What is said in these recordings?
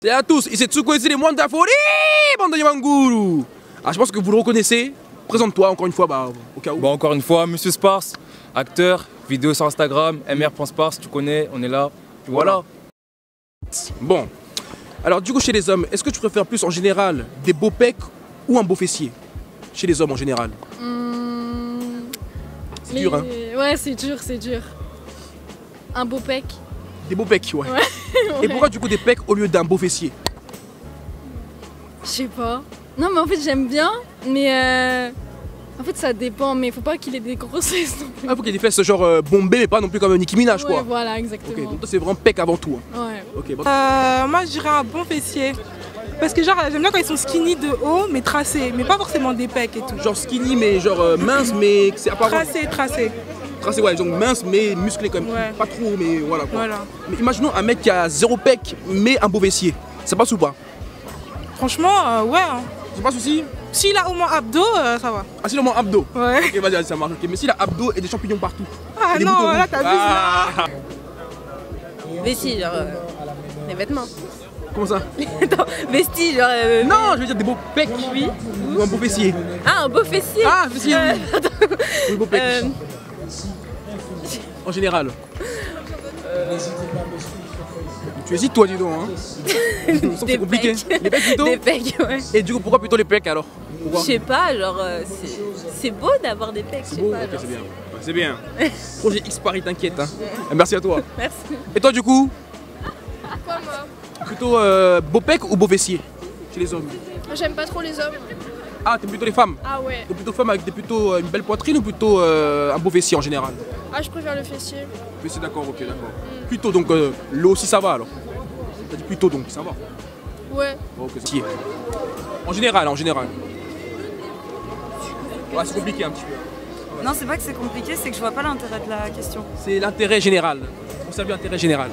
Salut à tous, ici Tsuko, ici les moines d'Afori, bande de Yamanguru. Ah, je pense que vous le reconnaissez. Présente-toi encore une fois, au cas où. Bon, encore une fois, Monsieur Sparse, acteur, vidéo sur Instagram, mr.sparse, tu connais, on est là. Et voilà. Bon, alors du coup chez les hommes, est-ce que tu préfères plus en général des beaux pecs ou un beau fessier? Chez les hommes en général. C'est dur, hein. Ouais, c'est dur, c'est dur. Un beau pec. Des beaux pecs, ouais. Ouais. Et pourquoi du coup des pecs au lieu d'un beau fessier? Je sais pas. Non, mais en fait, j'aime bien, mais en fait, ça dépend, mais faut pas qu'il ait des grosses fesses non plus. Ah, faut qu'il y ait des fesses genre bombées, mais pas non plus comme Nicki Minaj, Ouais, quoi. voilà, exactement. Ok, donc toi c'est vraiment pec avant tout. Hein. Ouais. Ok, bon. Moi je dirais un bon fessier. Parce que genre j'aime bien quand ils sont skinny de haut mais tracés, mais pas forcément des pecs et tout. Genre skinny, mais genre mince, mais c'est apparent. Tracé. Tracé, ouais, donc mince, mais musclé quand même. Ouais. Pas trop, mais voilà quoi. Voilà. Mais imaginons un mec qui a zéro pec, mais un beau fessier. Ça passe ou pas? Franchement, ouais. Hein. Ça passe aussi? S'il a au moins abdos, ça va. Ah, c'est le moins abdos. Ouais. Ok, vas-y, ça marche. Ok, mais s'il a abdos et des champignons partout. Ah et des non, boutons là rouges. t'as vu ça. Vestis, genre des vêtements. Comment ça? Attends, vestis, genre. Non, je veux dire des beaux pecs. Oui. Ou un beau fessier. Ah, un beau fessier. Ah, fessier. Oui, beau pec. En général. Tu hésites toi, dis donc. Hein. C'est compliqué. Pecs. Les pecs plutôt? Des pecs, ouais. Et du coup, pourquoi plutôt les pecs alors? Pourquoi? Je sais pas, genre, c'est beau d'avoir des pecs, je sais Beau, pas. ok, genre. c'est bien. Ouais, c'est bien. Projet X Paris, t'inquiète. Hein. Merci à toi. Merci. Et toi, du coup? Quoi, moi? Plutôt beau pec ou beau fessier? Chez les hommes. J'aime pas trop les hommes. Ah, t'aimes plutôt les femmes? Ah ouais. Donc plutôt femme avec plutôt une belle poitrine ou plutôt un beau fessier en général? Ah, je préfère le fessier. Fessier, d'accord, ok, d'accord. Plutôt, donc l'eau aussi ça va alors? T'as dit plutôt donc, ça va? Ouais. Ok, fessier. En général, en général. Ouais, c'est compliqué un petit peu. Non, c'est pas que c'est compliqué, c'est que je vois pas l'intérêt de la question. C'est l'intérêt général. On salue l'intérêt général.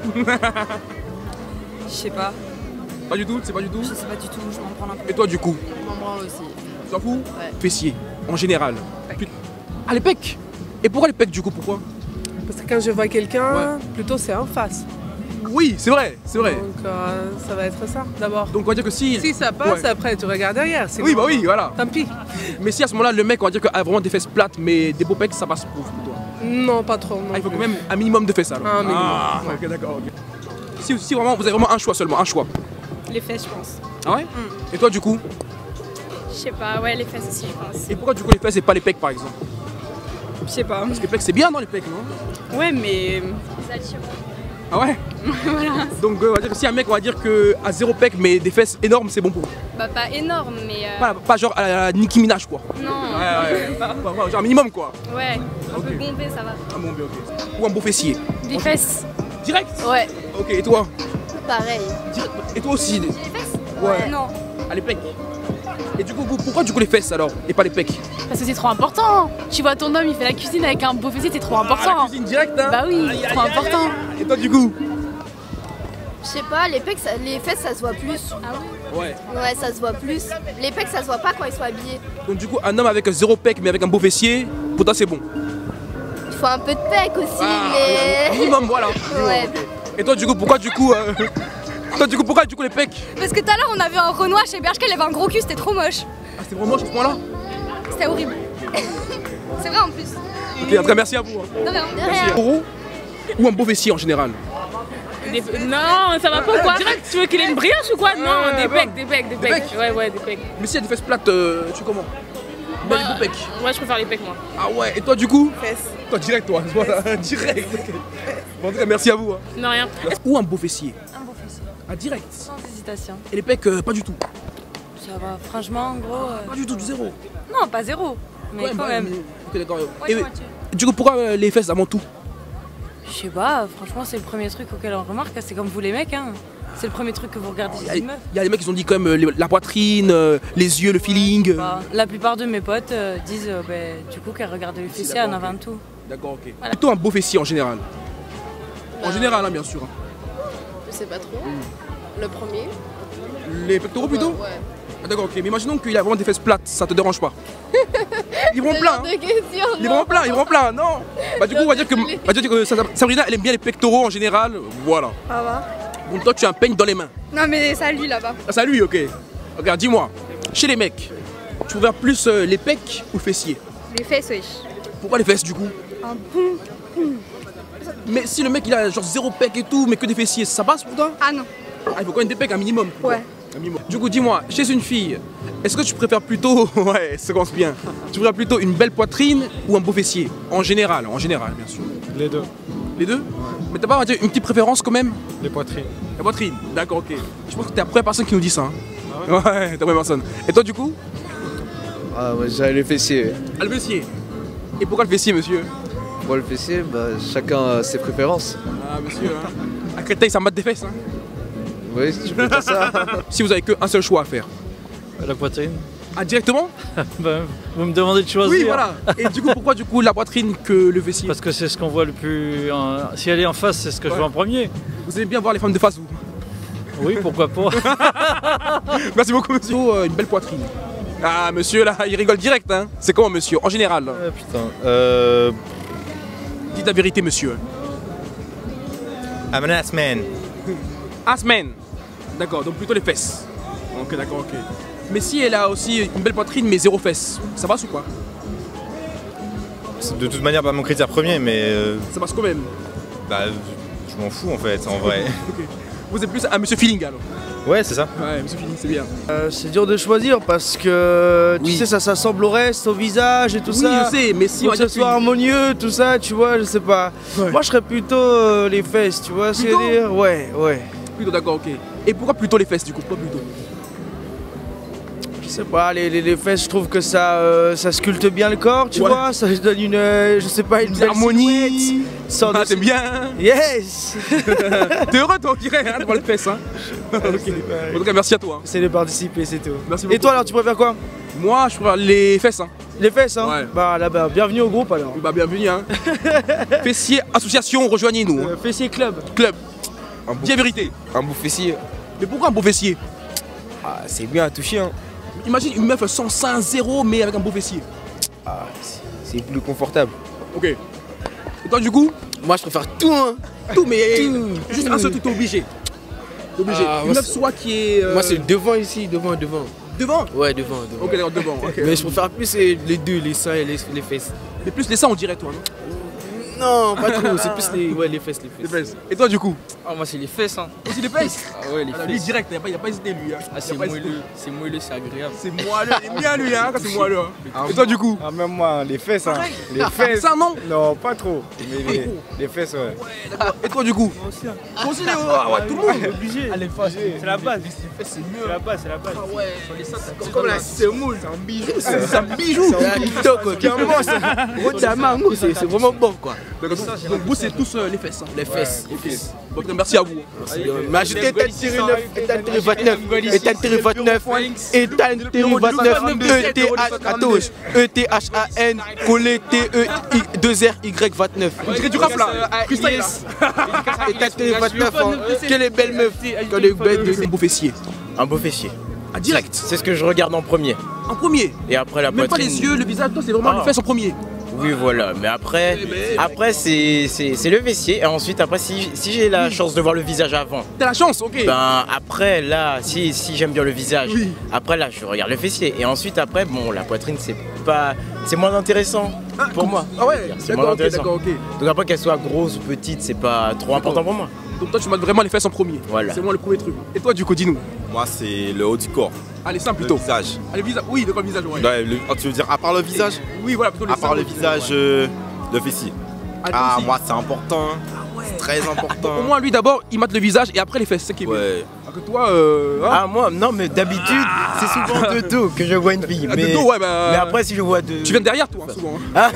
Je sais pas, Pas du tout, c'est pas du tout? je sais pas du tout, je m'en prends un peu. Et toi du coup? Je m'en branle aussi. Tu t'en fous? Ouais. Fessier, en général. Ah, les pecs! Et pourquoi les pecs du coup? Pourquoi? Parce que quand je vois quelqu'un, plutôt c'est en face. Oui, c'est vrai, c'est vrai. Donc ça va être ça d'abord. Donc on va dire que si... Si ça passe, Ouais. après tu regardes derrière. Sinon, Oui, bah oui, voilà. Tant pis. Mais si à ce moment-là, le mec, on va dire qu'il a vraiment des fesses plates, mais des beaux pecs, ça passe pour toi. Non, pas trop. Non Ah, il faut plus. quand même un minimum de fesses alors. Un minimum, Ah, ouais. ok, d'accord, ok. Si vraiment, vous avez vraiment un choix seulement, un choix. Les fesses, je pense. Ah ouais? Et toi du coup? Je sais pas, ouais, les fesses aussi, je pense. Et pourquoi du coup les fesses et pas les pecs par exemple? Je sais pas. Parce que les pecs c'est bien dans les pecs, non? Ouais, mais. Ah ouais? Donc on va dire que si un mec on va dire que à zéro pec mais des fesses énormes c'est bon pour vous. Bah, pas énorme, mais. Pas genre à la Nicki Minaj quoi. Non. Ouais. Genre un minimum quoi. Ouais, un Ok. peu bombé, ça va. Ah bon, ok. Ou un beau fessier. Des fesses. Direct? Ouais. Ok, et toi? Pareil. Et toi aussi? Les fesses? Ouais. Non. Ah les pecs. Et du coup, pourquoi du coup les fesses alors et pas les pecs? Parce que c'est trop important. Tu vois ton homme, il fait la cuisine avec un beau fessier, c'est trop important. Ah, la cuisine directe hein? Bah oui, c'est trop important. Et toi du coup? Je sais pas, les pecs, les fesses ça se voit plus. Ouais. Ouais, ça se voit plus. Les pecs ça se voit pas quand ils sont habillés. Donc du coup, un homme avec zéro pec mais avec un beau fessier, pour toi c'est bon. Il faut un peu de pecs aussi, Un mais. minimum, voilà. Ouais. Ok. Et toi du coup, pourquoi du coup pourquoi du coup les pecs? Parce que tout à l'heure, on avait un Renoir chez Bershka, il avait un gros cul, c'était trop moche. Ah c'était vraiment moche à ce point-là? C'était horrible. C'est vrai en plus. Ok, en tout cas merci à vous. Hein. De rien. Merci. Gros ou un beau fessier en général? Non, ça va pas ou quoi? Tu veux qu'il ait une brioche ou quoi? Non, des bon. pecs, des pecs, des Des pecs. pecs? Ouais, des pecs. Mais s'il y a des fesses plates, tu fais comment? Bah, les beaux pecs. Ouais, je préfère les pecs moi. Ah ouais, et toi du coup? Fesses. Toi direct toi, voilà, direct. Bon, en tout cas merci à vous. Hein. Non, rien. Ou un beau fessier? Un beau fessier. Ah direct. Sans hésitation. Et les pecs pas du tout? Ça va, franchement, en gros. Pas du tout, du zéro. Non, pas zéro. Mais Ouais, quand bah, même. Ok d'accord. Ouais, Et moitié. du coup pourquoi les fesses avant tout? Je sais pas, franchement, c'est le premier truc auquel on remarque. C'est comme vous les mecs, hein. C'est le premier truc que vous regardez chez une meuf. Il y a des mecs qui ont dit quand même la poitrine, les yeux, le feeling. Bah, la plupart de mes potes disent du coup qu'elles regardent les fessiers en avant tout. D'accord, ok. Voilà. Plutôt un beau fessier en général. En général, hein, bien sûr. Je sais pas trop. Le premier. Les pectoraux plutôt? Ouais. Ah, d'accord, ok. Mais imaginons qu'il a vraiment des fesses plates, ça te dérange pas? Ils vont plein. Hein. De questions. Ils vont plein, ils vont plein, non? Bah du coup on va dire que Sabrina elle aime bien les pectoraux en général, voilà. Ça va. Donc toi tu as un peigne dans les mains. Non, mais c'est à lui là-bas. Ah c'est à lui, ok. Regarde, dis-moi, chez les mecs, tu préfères plus les pecs ou fessiers? Les fesses, wesh. Pourquoi les fesses du coup? Un bon. Mais si le mec il a genre 0 pec et tout, mais que des fessiers, ça passe pour toi? Ah non. Ah, il faut quand même des pecs, un minimum. Ouais. Un minimum. Du coup, dis-moi, chez une fille, est-ce que tu préfères plutôt, ouais, ça commence bien, tu préfères plutôt une belle poitrine ou un beau fessier? En général, bien sûr. Les deux. Les deux? Mais t'as pas une petite préférence quand même? Les poitrines. La poitrine, d'accord, ok. Je pense que t'es la première personne qui nous dit ça. Hein. Ah ouais, t'es la première personne. Et toi, du coup? Ah, ouais, j'ai le fessier. Ah, le fessier. Et pourquoi le fessier, monsieur? Moi, le fessier, bah, chacun a ses préférences. Ah, monsieur, hein. À Créteil, ça mate des fesses, hein. Oui, tu peux dire ça. Si vous avez qu'un seul choix à faire. La poitrine. Ah, directement? Ben, vous me demandez de choisir. Oui, voilà. Et du coup, pourquoi du coup la poitrine que le fessier? Parce que c'est ce qu'on voit le plus. Si elle est en face, c'est ce que je vois en premier. Vous aimez bien voir les femmes de face, vous? Oui, pourquoi pas. Merci beaucoup, monsieur. Une belle poitrine. Ah, monsieur, là, il rigole direct, hein. C'est comment, monsieur, en général? Putain. Dites la vérité, monsieur. I'm an ass man. Ass man. D'accord, donc plutôt les fesses. Ok, d'accord, ok. Mais si elle a aussi une belle poitrine mais 0 fesses, ça passe ou quoi? C'est de toute manière pas mon critère premier, mais. Ça passe quand même. Bah, je m'en fous en fait, en vrai. Ok. Vous êtes plus un monsieur feeling alors? Ouais, c'est ça. Ouais, monsieur feeling, c'est bien. C'est dur de choisir parce que tu sais, ça s'assemble au reste, au visage et tout ça. Oui, je sais, mais si on que ce soit harmonieux, tout ça, tu vois, je sais pas. Ouais. Moi, je serais plutôt les fesses, tu vois. Plutôt Ouais, ouais. Plutôt, d'accord, ok. Et pourquoi plutôt les fesses du coup? Pourquoi plutôt? Je sais pas, les fesses, je trouve que ça sculpte bien le corps, tu vois, ça donne une, je sais pas, une belle harmonie. Ah, t'aimes bien? Yes. T'es heureux toi, on dirait, hein, de voir les fesses, hein. Ok. En tout cas, merci à toi. C'est de participer, c'est tout. Merci beaucoup. Et toi alors, tu préfères quoi? Moi, je préfère les fesses, hein. Les fesses, hein? Ouais. Bah là-bas, bienvenue au groupe alors. Bah bienvenue, hein. Fessier Association, rejoignez-nous. Hein. Fessier Club. Club. Dis la vérité. Un beau fessier. Mais pourquoi un beau fessier? Ah, c'est bien à toucher, hein. Imagine une meuf sans sein, 0, mais avec un beau fessier. Ah, c'est plus confortable. Ok. Et toi, du coup? Moi, je préfère tout, hein. Tout, mais juste un seul truc, t'es obligé. T'es obligé. Une meuf soit qui est. Moi, c'est devant ici, devant. Devant? Ouais, devant. Ok, d'accord, devant. Okay. Mais je préfère plus les deux, les seins et les fesses. Mais plus les seins, on dirait, toi, non? Non, pas trop, c'est plus les fesses. Et toi, du coup? Ah, moi, c'est les fesses, hein. Aussi les fesses? Ah ouais, les fesses. Lui, direct, il a pas hésité, lui. Hein. Ah, c'est moelleux, c'est agréable. C'est moelleux, il est bien, lui, hein, quand c'est moelleux. Hein. Et toi, du coup? Ah, même moi, les fesses, hein. Les fesses. Ça, non? Non, pas trop. Mais les fesses, ouais. Et toi, du coup? Moi aussi, hein. Ouais, tout le monde. Obligé. Allez, c'est la base. C'est mieux. C'est la base. Ah ouais, les seins, C'est comme la semoule. C'est un bijou. C'est un bijou. C'est un TikTok, carrément. C'est vraiment bon, quoi. Donc vous c'est tous les fesses. Hein. Les fesses. Ok. Bon, merci à vous. Mais ajoutez État-9, État-29, État-29, État-29, ETHAN, collé TE2RY29. On dirait du rap là. Freestyle. État-29, quelle est belle meuf. Quelle est belle de beau fessier. Un beau fessier. Ah, direct. C'est ce que je regarde en premier. En premier? Et après la même poitrine. Même pas les yeux, le visage, toi c'est vraiment les fesses en premier. Oui, voilà, mais après c'est le fessier. Et ensuite, après, si j'ai la chance de voir le visage avant. T'as la chance, ok. Ben après, là, si j'aime bien le visage, après là, je regarde le fessier. Et ensuite, après, bon, la poitrine, c'est moins intéressant pour moi. Ah ouais, d'accord, ok. Donc après, qu'elle soit grosse ou petite, c'est pas trop important pour moi. Donc toi, tu mates vraiment les fesses en premier. Voilà. C'est vraiment le premier truc. Et toi, du coup, dis-nous. Moi, c'est le haut du corps. Allez, simple plutôt. Le visage. Allez, visage. Oui, de quoi le visage, ouais. Tu veux dire à part le visage? Oui, voilà, plutôt le visage. À part le visage, le fessier. Ah, moi, c'est important. Ah ouais. Très important. Au moins, lui, d'abord, il mate le visage et après les fesses. C'est qui est bien. Ouais. Alors que toi, Ah, moi, non, mais d'habitude, c'est souvent de dos que je vois une fille. De dos, ouais, bah. Mais après, si je vois de. Tu viens de derrière, toi, souvent. Hein.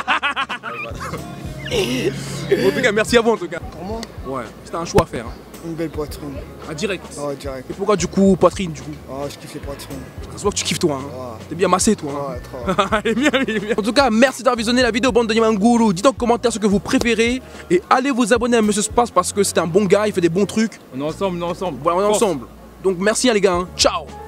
En tout cas, merci à vous, en tout cas. Pour moi? Ouais, c'était un choix à faire. Hein. Une belle poitrine. Ah, direct? Ouais, direct. Et pourquoi, du coup, poitrine, du coup? Ah, je kiffe les poitrines. Ça se voit que tu kiffes, toi. Hein. Ouais. T'es bien massé, toi. Hein. Ouais, trop. Il est bien. En tout cas, merci d'avoir visionné la vidéo, bande de Nimangoulou. Dites en commentaire ce que vous préférez. Et allez vous abonner à Monsieur Space parce que c'est un bon gars, il fait des bons trucs. On est ensemble, Voilà, on est ensemble. Donc, merci, hein, les gars. Hein. Ciao!